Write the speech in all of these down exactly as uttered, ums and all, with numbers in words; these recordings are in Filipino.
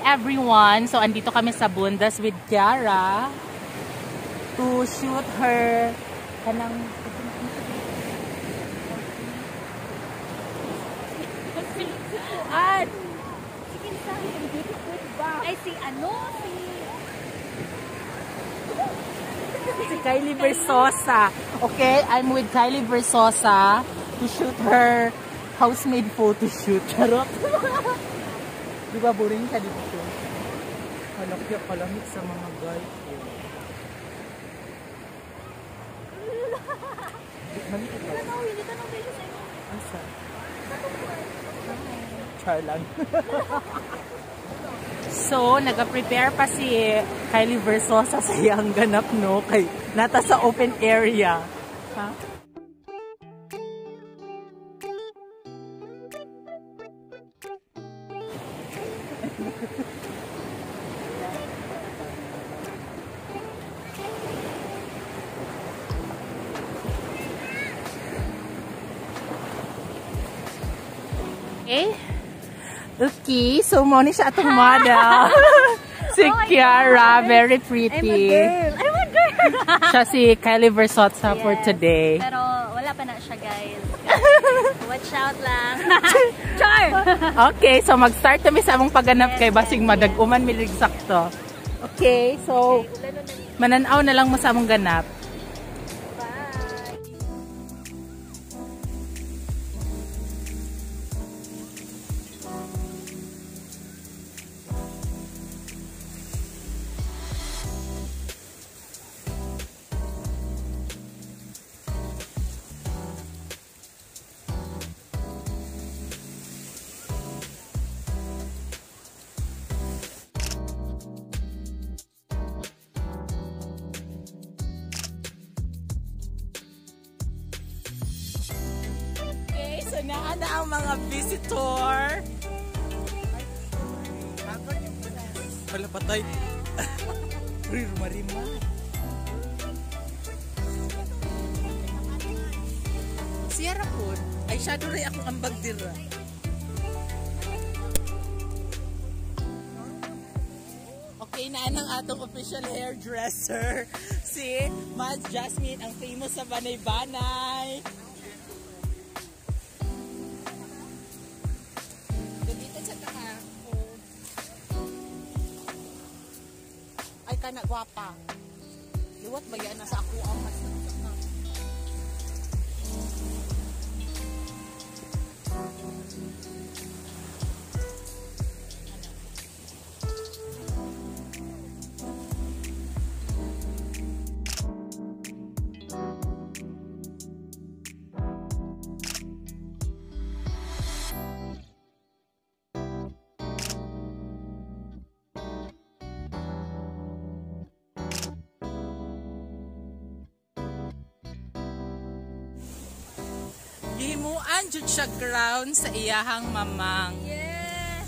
everyone! So, andito kami sa Bundas with Kiara to shoot her kanang at ay si ano si si Kylie Versosa. Okay, I'm with Kylie Versosa to shoot her housemaid photoshoot. Charot. Di ba boring ka dito? Halakya kalamit sa mga guys. Asa? Char lang. So, nag-prepare pa si Kylie Versosa sa iyang ganap, no? Kay, nata sa open area. Ha? Okay. Okay, so mo ni siya atong model. Si oh Kiara, very pretty. I'm a girl. I'm a girl. Siya si Kylie Versosa yes, for today. Pero wala pa na siya, guys. Watch out lang. Char! Okay, so mag-start kami sa among pagganap yes, kay basing yes, madag-uman yes. Milig sakto. Okay, so okay, mananaw na lang mo sa among ganap. So, naana ang mga visitor. Wala patay. Rima-rima. Siya rapon. Ay, siya doon rin akong ambag dira. Okay, naan ang atong official hairdresser. Si Mad Jasmine, ang famous sa Banaybanay. Na guwapa. Liwat ba yan nasa ako ang mas na. Gihimuan jud siya crown sa iyahang mamang. Yes.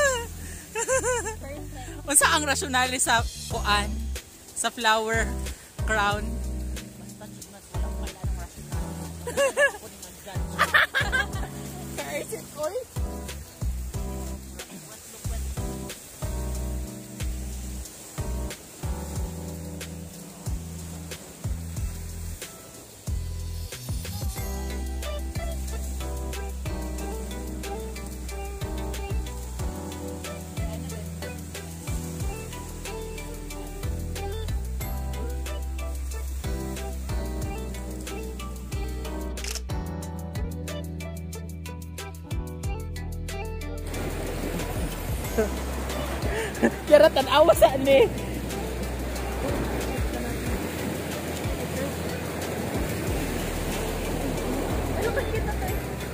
Unsa ang rationale sa kuan? Sa flower crown? Basta jud mas walang pala ng rationale. Kahit oy. Kira tanawa sa ni. Ano ba kita tayo?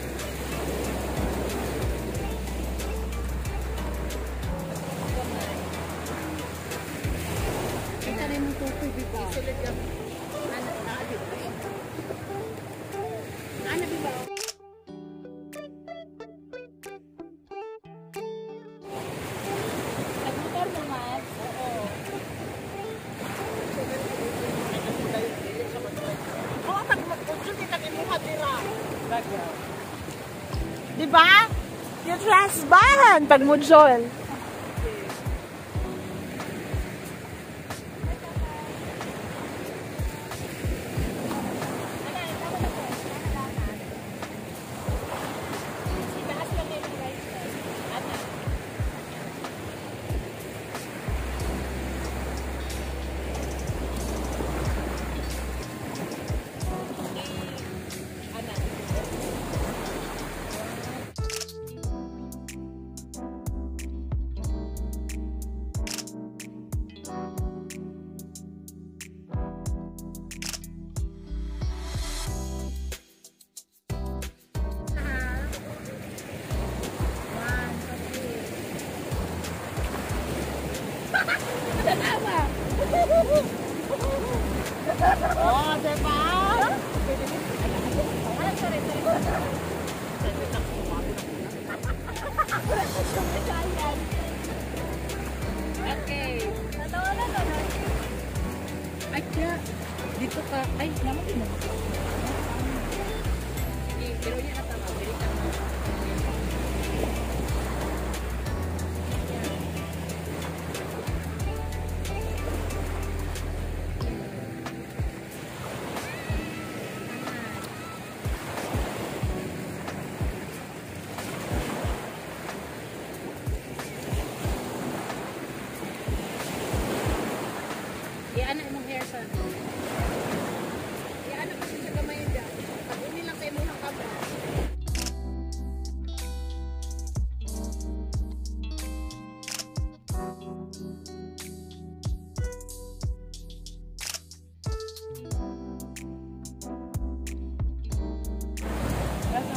Kita rin mo tukoy dito. Sulit ka. Ano na dito? Ano ba? Diba? Yung transparent pag module.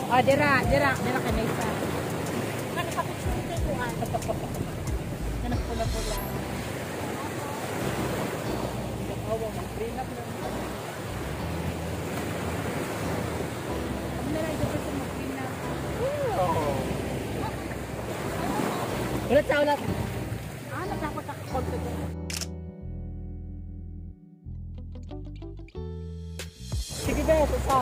Oh, dira, dira, dira ka na isa. Ano ka picture ko puhon? Ganap pula-pula. Nakawa, mag-bring up lang. Ano na lang, ito sa mag-bring up. Ulat sa ulat. Ah, nagkakot ako. Sige ba, susab.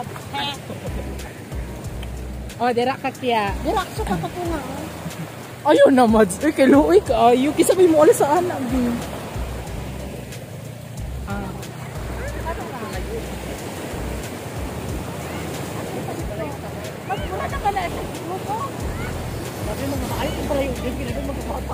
Oh, dira ka kaya. Dira, so ka po nga. Ayun na, Mads. Ay, kay Luoy ka. Ayun, kisabi mo ulit sa anak. Ah. Mas mula na ka na sa grupo. Sabi mo nga, ayaw ko pala yung game. Ginagin mo kapapa.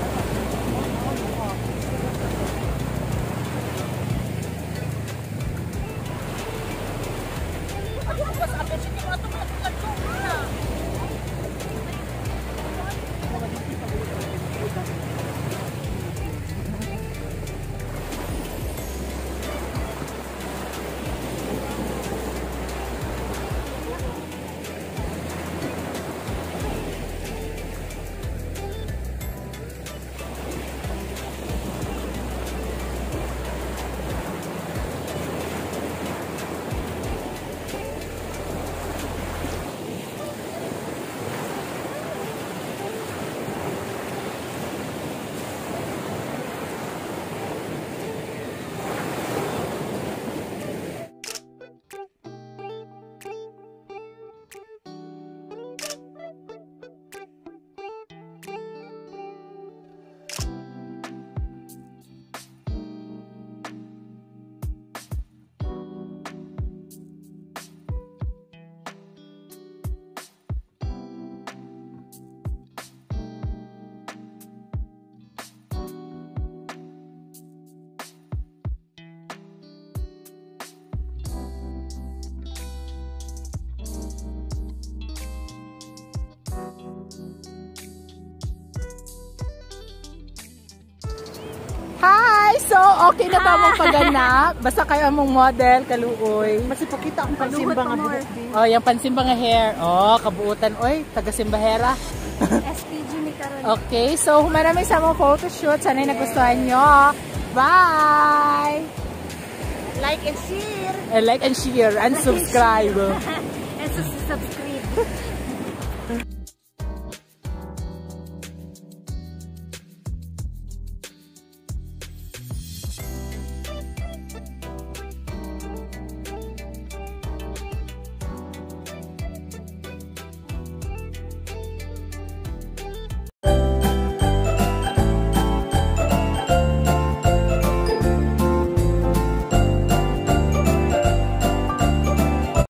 Hi! So, okay na ba mong pagganap? Basta kayo among model, kaluoy. Mas ipakita ang pansimbang nga buhok. Oh, yung pansimbang nga hair. Oh, kabuutan. Oy, taga-simbahera. S P G ni karon. Okay, so maraming sa mga photoshoot. Sana'y yes. Nagustuhan nyo. Bye! Like and share. And like and share and subscribe. And subscribe.